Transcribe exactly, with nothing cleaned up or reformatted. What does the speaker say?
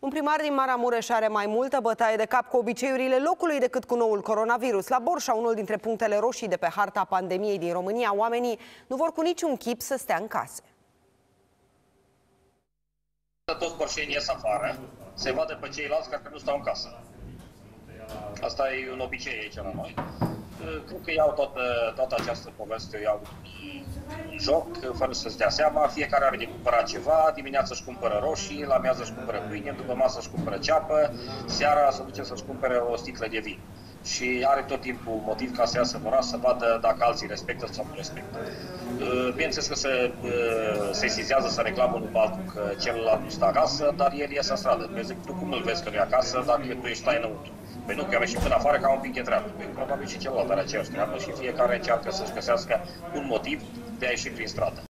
Un primar din Maramureș are mai multă bătaie de cap cu obiceiurile locului decât cu noul coronavirus. La Borșa, unul dintre punctele roșii de pe harta pandemiei din România, oamenii nu vor cu niciun chip să stea în case. Toți borșenii ies afară, se vadă pe ceilalți care nu stau în casă. Asta e un obicei aici la noi. Cred că iau toată, toată această poveste, iau un joc, fără să-ți dea seama. Fiecare are de cumpărat ceva, dimineața își cumpără roșii, la amiază își cumpără pâine, după masă își cumpără ceapă, seara se duce să-și cumpere o sticlă de vin. Și are tot timpul motiv ca să iasă în oraș să vadă dacă alții respectă sau nu respectă. Bineînțeles că se sesizează, să reclamă unul pe altul că celălalt nu stă acasă, dar el iese în stradă. Eu zic, tu cum îl vezi că nu e acasă dacă tu ești stai înăuntru? Păi nu, că am ieșit până afară ca un pic de treabă. Păi probabil și celălalt are aceeași treabă și fiecare încearcă să-și găsească un motiv de a ieși prin stradă.